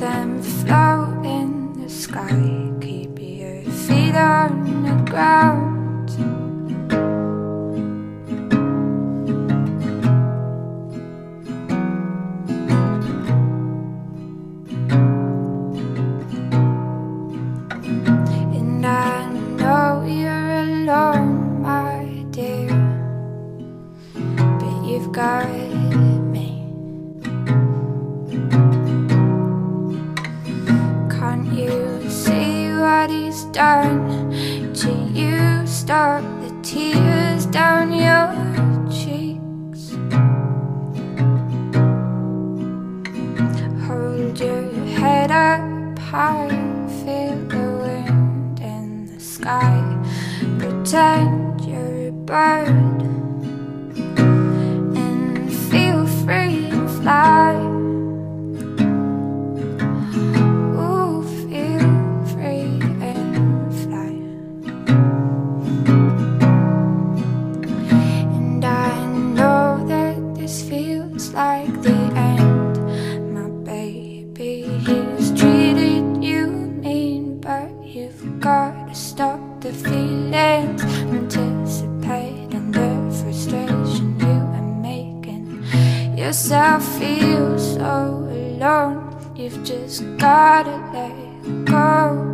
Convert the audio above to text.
and float in the sky. Keep your feet on the ground. And I know you're alone, my dear, but you've got me. Can't you see what he's done to you? Stop the tears down your cheeks. Hold your head up high, feel the wind in the sky. Pretend you're a bird and feel free and fly. Ooh, feel free and fly. And I know that this feels like the end, my baby. He's treated you mean, but you've got to stop the feelings. Anticipating the frustration you are making yourself feel so alone. You've just gotta let go.